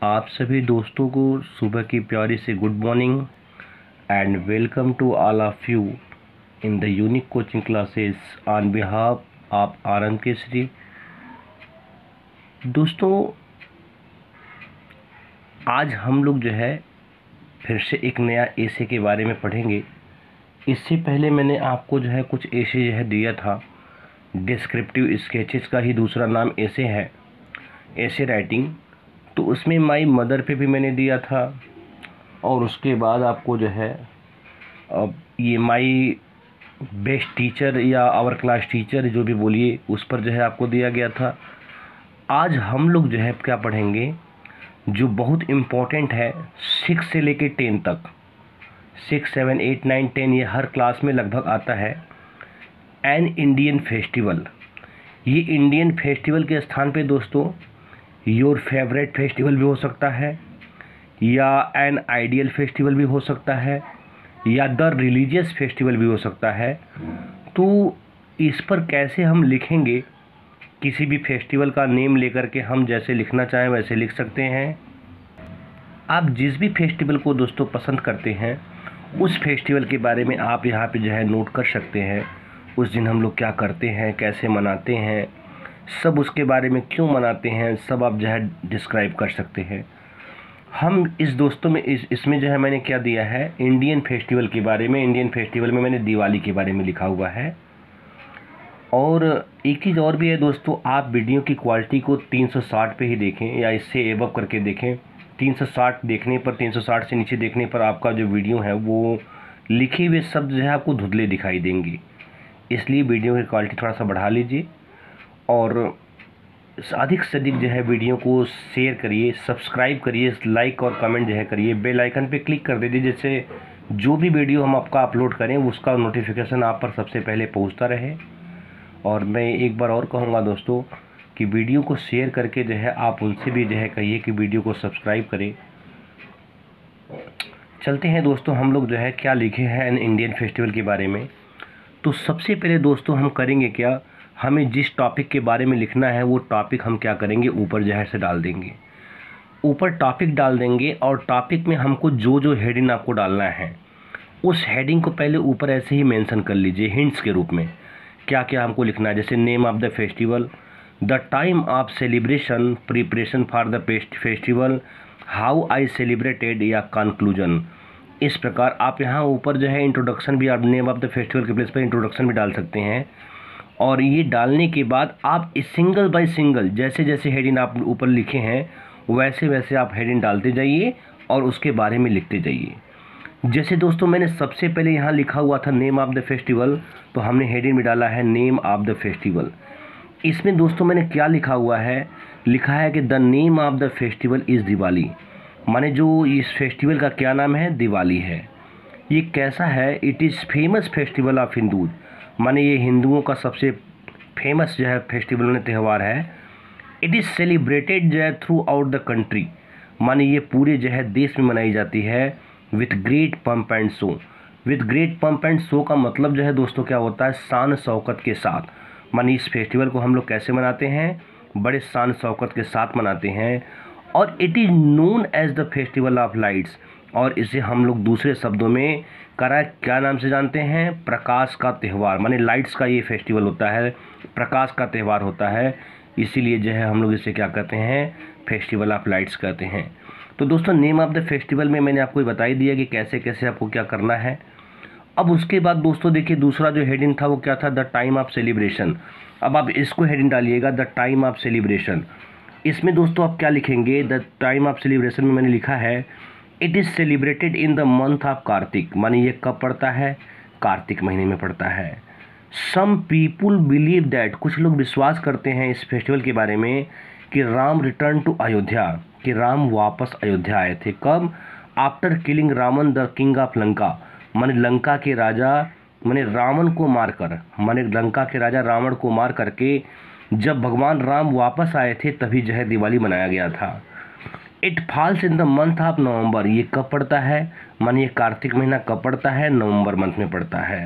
आप सभी दोस्तों को सुबह की प्यारी से good morning and welcome to all of you in the unique coaching classes on behalf of Anand Kesari. दोस्तों, आज हम लोग जो है फिर से एक नया एसे के बारे में पढ़ेंगे। इससे पहले मैंने आपको जो है कुछ एसे जो है दिया था। डिस्क्रिप्टिव स्केचेस का ही दूसरा नाम एसे है, एसे राइटिंग। तो उसमें माई मदर पे भी मैंने दिया था, और उसके बाद आपको जो है अब ये माई बेस्ट टीचर या आवर क्लास टीचर जो भी बोलिए, उस पर जो है आपको दिया गया था। आज हम लोग जो है क्या पढ़ेंगे जो बहुत इम्पोर्टेंट है 6 से लेके 10 तक। 6, 7, 8, 9, 10 ये हर क्लास में लगभग आता है। An Indian festival. ये इंडियन फेस्टिवल के स्थान पे दोस्तों योर फेवरेट फेस्टिवल भी हो सकता है, या एन आइडियल फेस्टिवल भी हो सकता है, या द रिलीजियस फेस्टिवल भी हो सकता है। तो इस पर कैसे हम लिखेंगे, किसी भी फेस्टिवल का नेम लेकर के हम जैसे लिखना चाहें वैसे लिख सकते हैं। आप जिस भी फेस्टिवल को दोस्तों पसंद करते हैं उस फेस्टिवल के बारे में आप यहाँ पे जो है नोट कर सकते हैं। उस दिन हम लोग क्या करते हैं, कैसे मनाते हैं, सब उसके बारे में क्यों मनाते हैं, सब आप जो है डिस्क्राइब कर सकते हैं। हम इस दोस्तों में इसमें जो है मैंने क्या दिया है, इंडियन फेस्टिवल के बारे में। इंडियन फेस्टिवल में मैंने दिवाली के बारे में लिखा हुआ है। और एक चीज़ और भी है दोस्तों, आप वीडियो की क्वालिटी को 360 पे ही देखें या इससे एबव करके देखें। 360 देखने पर, 360 से नीचे देखने पर आपका जो वीडियो है वो लिखे हुए शब्द जो है आपको धुंधले दिखाई देंगे। इसलिए वीडियो की क्वालिटी थोड़ा सा बढ़ा लीजिए और अधिक से अधिक जो है वीडियो को शेयर करिए, सब्सक्राइब करिए, लाइक और कमेंट जो है करिए। बेल आइकन पे क्लिक कर दीजिए जिससे जो भी वीडियो हम आपका अपलोड करें उसका नोटिफिकेशन आप पर सबसे पहले पहुंचता रहे। और मैं एक बार और कहूँगा दोस्तों कि वीडियो को शेयर करके जो है आप उनसे भी जो है कहिए कि वीडियो को सब्सक्राइब करें। चलते हैं दोस्तों, हम लोग जो है क्या लिखे हैं इंडियन फेस्टिवल के बारे में। तो सबसे पहले दोस्तों हम करेंगे क्या, हमें जिस टॉपिक के बारे में लिखना है वो टॉपिक हम क्या करेंगे, ऊपर जो है से डाल देंगे। ऊपर टॉपिक डाल देंगे और टॉपिक में हमको जो जो हेडिंग आपको डालना है उस हेडिंग को पहले ऊपर ऐसे ही मेंशन कर लीजिए हिंट्स के रूप में, क्या क्या हमको लिखना है। जैसे name of the festival, the time of celebration, preparation for the festival, how I celebrated या कंक्लूजन। इस प्रकार आप यहाँ ऊपर जो है इंट्रोडक्शन भी, आप नेम ऑफ द फेस्टिवल के प्लेस पर इंट्रोडक्शन भी डाल सकते हैं। और ये डालने के बाद आप इस सिंगल बाय सिंगल जैसे जैसे हेडिंग आप ऊपर लिखे हैं वैसे वैसे आप हेडिंग डालते जाइए और उसके बारे में लिखते जाइए। जैसे दोस्तों मैंने सबसे पहले यहाँ लिखा हुआ था नेम ऑफ द फेस्टिवल, तो हमने हेडिंग में डाला है नेम ऑफ द फेस्टिवल। इसमें दोस्तों मैंने क्या लिखा हुआ है, लिखा है कि the name of the festival is Diwali. माने जो इस फेस्टिवल का क्या नाम है, दिवाली है। ये कैसा है, it is famous festival of Hindus. माने ये हिंदुओं का सबसे फेमस जो है फेस्टिवल त्यौहार है। इट इज़ सेलिब्रेटेड जो है थ्रू आउट द कंट्री। माने ये पूरे जो है देश में मनाई जाती है with great pomp and show. With great pomp and show का मतलब जो है दोस्तों क्या होता है, शान शौकत के साथ। माने इस फेस्टिवल को हम लोग कैसे मनाते हैं, बड़े शान शौकत के साथ मनाते हैं। और it is known as the festival of lights. और इसे हम लोग दूसरे शब्दों में क्या नाम से जानते हैं, प्रकाश का त्यौहार। माने लाइट्स का ये फेस्टिवल होता है, प्रकाश का त्यौहार होता है, इसीलिए जो है हम लोग इसे क्या कहते हैं, फेस्टिवल ऑफ लाइट्स कहते हैं। तो दोस्तों नेम ऑफ द फेस्टिवल में मैंने आपको बता ही दिया कि कैसे कैसे आपको क्या करना है। अब उसके बाद दोस्तों देखिए दूसरा जो हेडिंग था वो क्या था, द टाइम ऑफ सेलिब्रेशन। अब आप इसको हेडिंग डालिएगा, द टाइम ऑफ सेलिब्रेशन। इसमें दोस्तों आप क्या लिखेंगे, द टाइम ऑफ सेलिब्रेशन में मैंने लिखा है it is celebrated in the month of Kartik. माने ये कब पड़ता है, कार्तिक महीने में पड़ता है। सम पीपुल बिलीव दैट, कुछ लोग विश्वास करते हैं इस फेस्टिवल के बारे में कि राम रिटर्न टू अयोध्या, कि राम वापस अयोध्या आए थे। कब, after killing Ravan the king of Lanka. माने लंका के राजा, माने रावण को मारकर, माने लंका के राजा रावण को मार करके जब भगवान राम वापस आए थे तभी जो है दिवाली मनाया गया था। It falls in the month of November. ये कब पड़ता है, माने ये कार्तिक महीना कब पड़ता है, नवंबर मंथ में पड़ता है।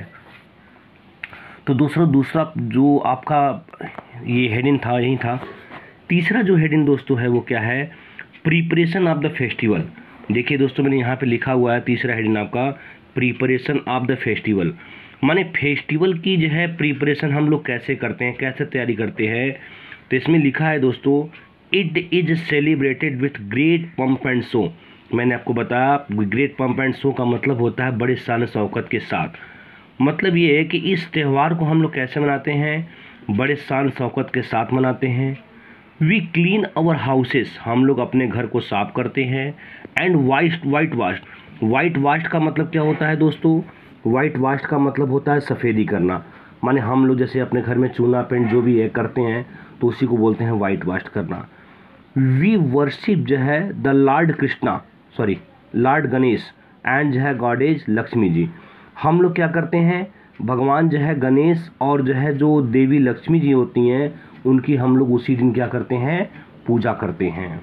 तो दूसरा जो आपका ये हेडिंग था यही था। तीसरा जो हेडिंग दोस्तों है वो क्या है, प्रिपरेशन ऑफ द फेस्टिवल। देखिए दोस्तों, मैंने यहाँ पे लिखा हुआ है तीसरा हेडिंग आपका, प्रिपरेशन ऑफ द फेस्टिवल। माने फेस्टिवल की जो है प्रिपरेशन हम लोग कैसे करते हैं, कैसे तैयारी करते हैं। तो इसमें लिखा है दोस्तों, it is celebrated with great pomp and show. मैंने आपको बताया ग्रेट पंप एंड शो का मतलब होता है बड़े शान शौकत के साथ। मतलब ये है कि इस त्यौहार को हम लोग कैसे मनाते हैं, बड़े शान शौकत के साथ मनाते हैं। वी क्लीन आवर हाउसेस, हम लोग अपने घर को साफ करते हैं। एंड वाइट वाश का मतलब क्या होता है दोस्तों, वाइट वाश का मतलब होता है सफ़ेदी करना। माने हम लोग जैसे अपने घर में चूना पेंट जो भी है करते हैं तो उसी को बोलते हैं वाइट वाश करना। वी वर्शिप जो है द लॉर्ड गणेश एंड जो है गॉडेज लक्ष्मी जी। हम लोग क्या करते हैं, भगवान जो है गणेश और जो है जो देवी लक्ष्मी जी होती हैं उनकी हम लोग उसी दिन क्या करते हैं, पूजा करते हैं।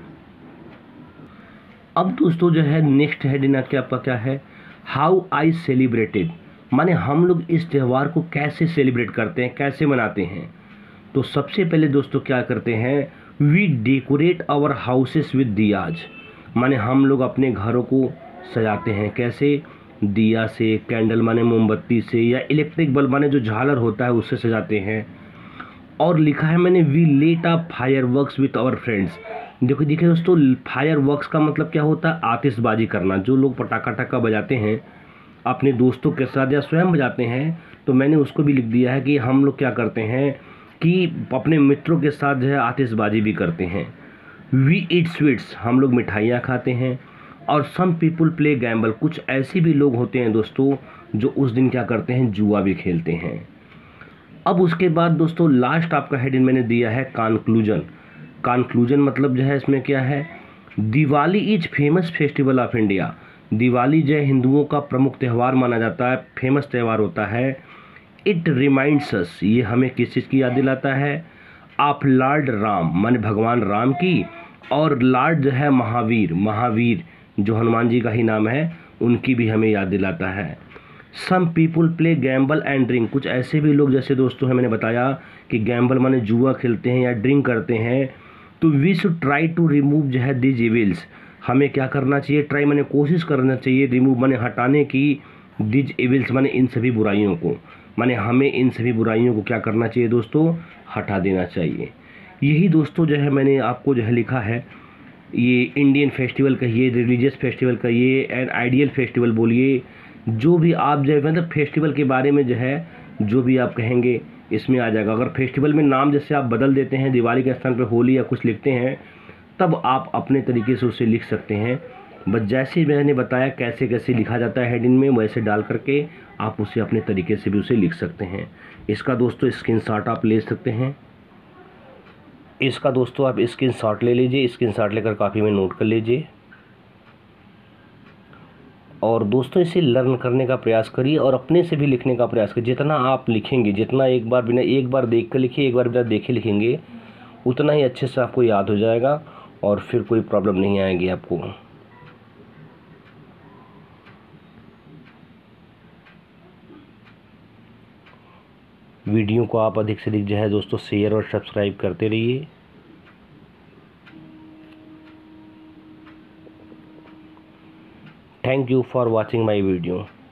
अब दोस्तों जो है नेक्स्ट हेडिंग आपका क्या है, हाउ आई सेलिब्रेटेड। माने हम लोग इस त्यौहार को कैसे सेलिब्रेट करते हैं, कैसे मनाते हैं। तो सबसे पहले दोस्तों क्या करते हैं, we decorate our houses with diyas. माने हम लोग अपने घरों को सजाते हैं कैसे, दिया से, कैंडल माने मोमबत्ती से, या इलेक्ट्रिक बल्ब माने जो झालर होता है उससे सजाते हैं। और लिखा है मैंने, we let up fireworks with our friends. देखिए दोस्तों, फायर वर्क्स का मतलब क्या होता है, आतिशबाजी करना। जो लोग पटाखा टक्का बजाते हैं अपने दोस्तों के साथ या स्वयं बजाते हैं, तो मैंने उसको भी लिख दिया है कि हम लोग क्या करते हैं कि अपने मित्रों के साथ जो है आतिशबाजी भी करते हैं। वी ईट स्वीट्स, हम लोग मिठाइयाँ खाते हैं। और सम पीपुल प्ले गैम्बल, कुछ ऐसे भी लोग होते हैं दोस्तों जो उस दिन क्या करते हैं, जुआ भी खेलते हैं। अब उसके बाद दोस्तों लास्ट आपका हेडिंग मैंने दिया है कॉन्क्लूजन मतलब जो है इसमें क्या है, Diwali is famous festival of India. Diwali जो है हिंदुओं का प्रमुख त्यौहार माना जाता है, फेमस त्यौहार होता है। इट रिमाइंड्स अस, ये हमें किस चीज़ की याद दिलाता है, ऑफ लॉर्ड राम माने भगवान राम की, और लॉर्ड जो है महावीर जो हनुमान जी का ही नाम है, उनकी भी हमें याद दिलाता है। Some people play gamble and drink, कुछ ऐसे भी लोग जैसे दोस्तों है मैंने बताया कि गैम्बल माने जुआ खेलते हैं या ड्रिंक करते हैं। तो we should try to remove जो है दिज इविल्स, हमें क्या करना चाहिए, ट्राई माने कोशिश करना चाहिए, रिमूव माने हटाने की, दिज इविल्स माने इन सभी बुराइयों को, माने हमें इन सभी बुराइयों को क्या करना चाहिए दोस्तों, हटा देना चाहिए। यही दोस्तों जो है मैंने आपको जो है लिखा है, ये इंडियन फेस्टिवल कहिए, रिलीजियस फेस्टिवल कहिए, एंड आइडियल फेस्टिवल बोलिए, जो भी आप जो है मतलब फेस्टिवल के बारे में जो है जो भी आप कहेंगे इसमें आ जाएगा। अगर फेस्टिवल में नाम जैसे आप बदल देते हैं, दिवाली के स्थान पर होली या कुछ लिखते हैं, तब आप अपने तरीके से उसे लिख सकते हैं। बस जैसे मैंने बताया कैसे कैसे लिखा जाता है हेडिंग में, वैसे डाल करके आप उसे अपने तरीके से भी उसे लिख सकते हैं। इसका दोस्तों स्क्रीनशॉट आप ले सकते हैं, इसका दोस्तों आप स्क्रीनशॉट ले लीजिए, स्क्रीनशॉट लेकर कॉपी में नोट कर लीजिए। और दोस्तों इसे लर्न करने का प्रयास करिए और अपने से भी लिखने का प्रयास करिए। जितना आप लिखेंगे, जितना एक बार देख कर लिखिए, एक बार बिना देखे लिखेंगे, उतना ही अच्छे से आपको याद हो जाएगा और फिर कोई प्रॉब्लम नहीं आएगी आपको। वीडियो को आप अधिक से अधिक जो है दोस्तों शेयर और सब्सक्राइब करते रहिए। Thank you for watching my video.